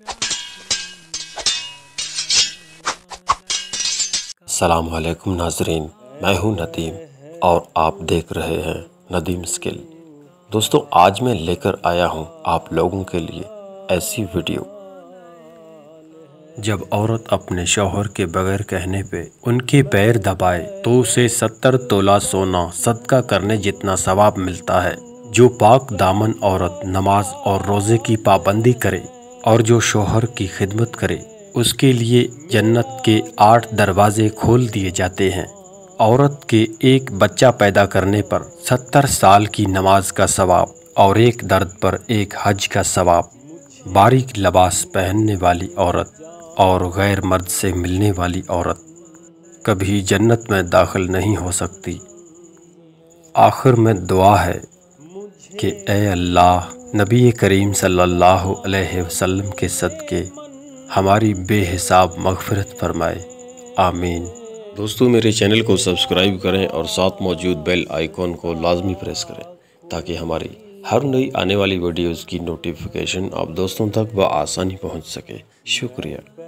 السلام علیکم ناظرین، میں ہوں ندیم اور آپ دیکھ رہے ہیں ندیم اسکل۔ دوستو، آج میں لے کر آیا ہوں آپ لوگوں کے لیے ایسی ویڈیو جب عورت اپنے شوہر کے بغیر کہنے پہ ان کے پیر دبائے تو اسے 70 تولہ سونا صدقہ کرنے جتنا ثواب ملتا ہے۔ جو پاک دامن عورت نماز اور روزے کی پابندی کرے اور جو شوہر کی خدمت کرے اس کے لیے جنت کے 8 دروازے کھول دیے جاتے ہیں۔ عورت کے ایک بچہ پیدا کرنے پر 70 سال کی نماز کا ثواب اور ایک درد پر ایک حج کا ثواب۔ باریک لباس پہننے والی عورت اور غیر مرد سے ملنے والی عورت کبھی جنت میں داخل نہیں ہو سکتی۔ آخر میں دعا ہے کہ اے اللہ، نبی کریم صلی اللہ علیہ وسلم کے صدقے ہماری بے حساب مغفرت فرمائے، آمین۔ دوستو، میرے چینل کو سبسکرائب کریں اور ساتھ موجود بیل آئیکن کو لازمی پریس کریں تاکہ ہماری ہر نئی آنے والی ویڈیوز کی نوٹیفیکیشن آپ دوستوں تک بآسانی پہنچ سکے۔ شکریہ۔